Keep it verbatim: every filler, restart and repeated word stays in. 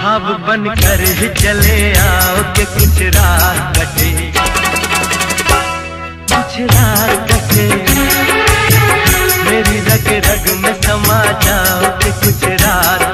ख्वाब बनकर ही चले आओ कि कुछ राह कटे, कुछ राह